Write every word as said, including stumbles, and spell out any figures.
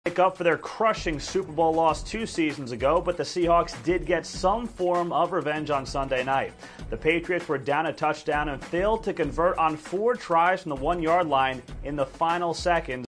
Make up for their crushing Super Bowl loss two seasons ago, but the Seahawks did get some form of revenge on Sunday night. The Patriots were down a touchdown and failed to convert on four tries from the one-yard line in the final seconds.